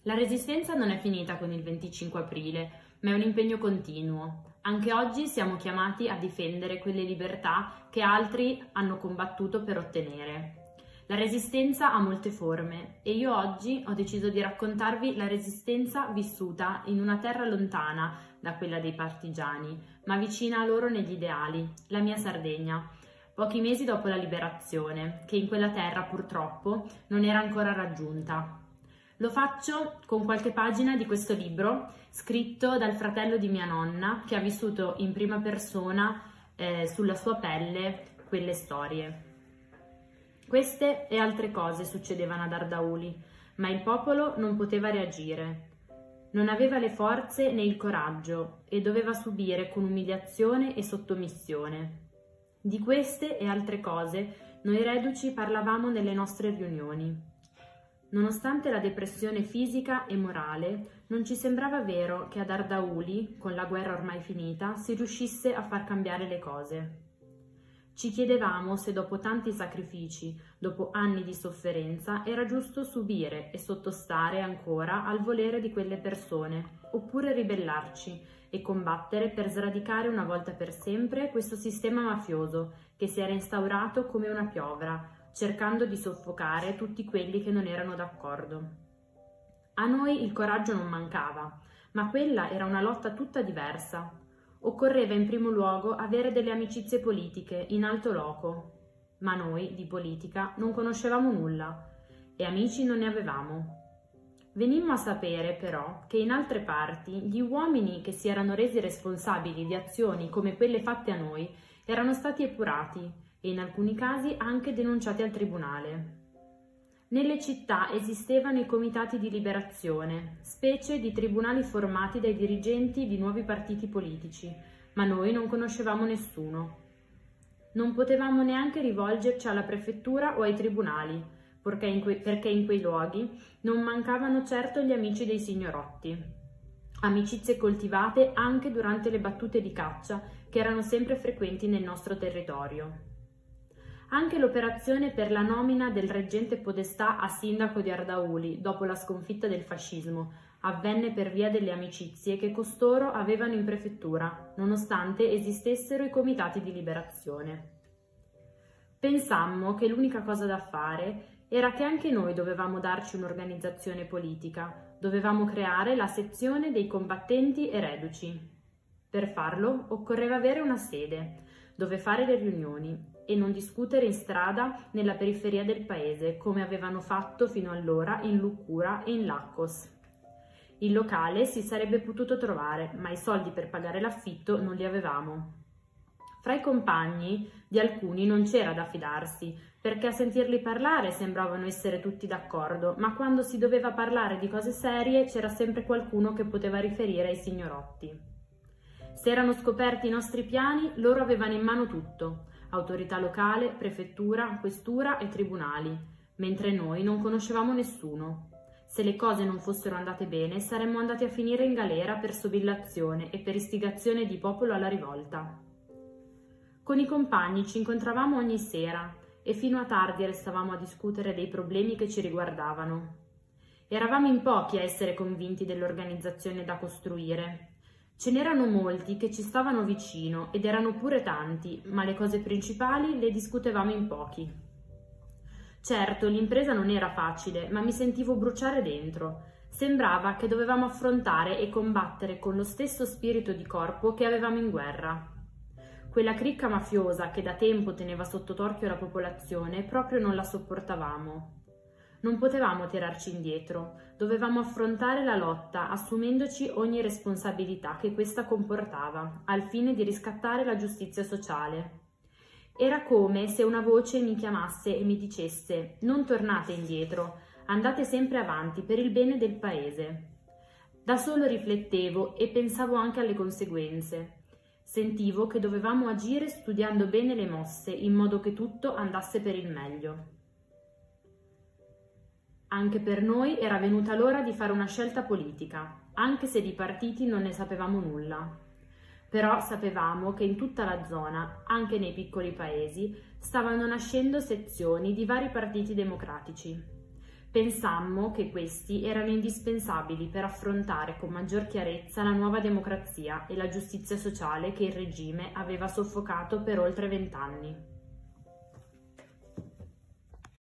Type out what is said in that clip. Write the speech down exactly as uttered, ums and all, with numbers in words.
La resistenza non è finita con il venticinque aprile, ma è un impegno continuo. Anche oggi siamo chiamati a difendere quelle libertà che altri hanno combattuto per ottenere. La resistenza ha molte forme e io oggi ho deciso di raccontarvi la resistenza vissuta in una terra lontana da quella dei partigiani, ma vicina a loro negli ideali, la mia Sardegna, pochi mesi dopo la liberazione, che in quella terra purtroppo non era ancora raggiunta. Lo faccio con qualche pagina di questo libro, scritto dal fratello di mia nonna, che ha vissuto in prima persona eh, sulla sua pelle quelle storie. Queste e altre cose succedevano ad Ardauli, ma il popolo non poteva reagire. Non aveva le forze né il coraggio e doveva subire con umiliazione e sottomissione. Di queste e altre cose noi reduci parlavamo nelle nostre riunioni. Nonostante la depressione fisica e morale, non ci sembrava vero che ad Ardauli, con la guerra ormai finita, si riuscisse a far cambiare le cose. Ci chiedevamo se dopo tanti sacrifici, dopo anni di sofferenza, era giusto subire e sottostare ancora al volere di quelle persone, oppure ribellarci e combattere per sradicare una volta per sempre questo sistema mafioso che si era instaurato come una piovra, cercando di soffocare tutti quelli che non erano d'accordo. A noi il coraggio non mancava, ma quella era una lotta tutta diversa. Occorreva in primo luogo avere delle amicizie politiche in alto loco, ma noi di politica non conoscevamo nulla e amici non ne avevamo. Venimmo a sapere però che in altre parti gli uomini che si erano resi responsabili di azioni come quelle fatte a noi erano stati epurati e in alcuni casi anche denunciati al tribunale. Nelle città esistevano i comitati di liberazione, specie di tribunali formati dai dirigenti di nuovi partiti politici, ma noi non conoscevamo nessuno. Non potevamo neanche rivolgerci alla prefettura o ai tribunali, perché in, que- perché in quei luoghi non mancavano certo gli amici dei signorotti. Amicizie coltivate anche durante le battute di caccia che erano sempre frequenti nel nostro territorio. Anche l'operazione per la nomina del reggente podestà a sindaco di Ardauli dopo la sconfitta del fascismo avvenne per via delle amicizie che costoro avevano in prefettura, nonostante esistessero i comitati di liberazione. Pensammo che l'unica cosa da fare era che anche noi dovevamo darci un'organizzazione politica, dovevamo creare la sezione dei combattenti e reduci. Per farlo occorreva avere una sede, dove fare le riunioni, e non discutere in strada nella periferia del paese, come avevano fatto fino allora in Lucura e in Laccos. Il locale si sarebbe potuto trovare, ma i soldi per pagare l'affitto non li avevamo. Fra i compagni di alcuni non c'era da fidarsi, perché a sentirli parlare sembravano essere tutti d'accordo, ma quando si doveva parlare di cose serie c'era sempre qualcuno che poteva riferire ai signorotti. Se erano scoperti i nostri piani, loro avevano in mano tutto: autorità locale, prefettura, questura e tribunali, mentre noi non conoscevamo nessuno. Se le cose non fossero andate bene, saremmo andati a finire in galera per sobillazione e per istigazione di popolo alla rivolta. Con i compagni ci incontravamo ogni sera e fino a tardi restavamo a discutere dei problemi che ci riguardavano. Eravamo in pochi a essere convinti dell'organizzazione da costruire. Ce n'erano molti che ci stavano vicino ed erano pure tanti, ma le cose principali le discutevamo in pochi. Certo, l'impresa non era facile, ma mi sentivo bruciare dentro. Sembrava che dovevamo affrontare e combattere con lo stesso spirito di corpo che avevamo in guerra. Quella cricca mafiosa che da tempo teneva sotto torchio la popolazione proprio non la sopportavamo. Non potevamo tirarci indietro, dovevamo affrontare la lotta assumendoci ogni responsabilità che questa comportava, al fine di riscattare la giustizia sociale. Era come se una voce mi chiamasse e mi dicesse: non tornate indietro, andate sempre avanti per il bene del paese. Da solo riflettevo e pensavo anche alle conseguenze. Sentivo che dovevamo agire studiando bene le mosse in modo che tutto andasse per il meglio. Anche per noi era venuta l'ora di fare una scelta politica, anche se di partiti non ne sapevamo nulla. Però sapevamo che in tutta la zona, anche nei piccoli paesi, stavano nascendo sezioni di vari partiti democratici. Pensammo che questi erano indispensabili per affrontare con maggior chiarezza la nuova democrazia e la giustizia sociale che il regime aveva soffocato per oltre vent'anni.